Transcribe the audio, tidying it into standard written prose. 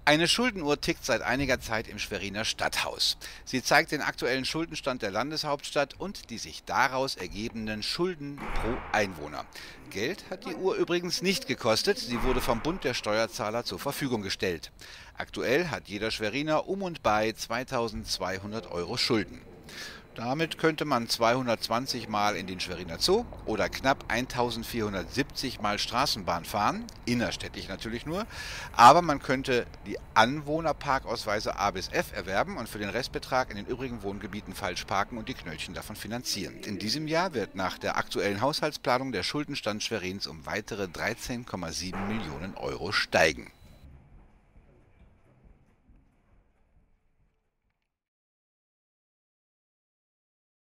Eine Schuldenuhr tickt seit einiger Zeit im Schweriner Stadthaus. Sie zeigt den aktuellen Schuldenstand der Landeshauptstadt und die sich daraus ergebenden Schulden pro Einwohner. Geld hat die Uhr übrigens nicht gekostet, sie wurde vom Bund der Steuerzahler zur Verfügung gestellt. Aktuell hat jeder Schweriner um und bei 2200 Euro Schulden. Damit könnte man 220 Mal in den Schweriner Zoo oder knapp 1470 Mal Straßenbahn fahren, innerstädtisch natürlich nur, aber man könnte die Anwohnerparkausweise A bis F erwerben und für den Restbetrag in den übrigen Wohngebieten falsch parken und die Knöllchen davon finanzieren. In diesem Jahr wird nach der aktuellen Haushaltsplanung der Schuldenstand Schwerins um weitere 13,7 Millionen Euro steigen.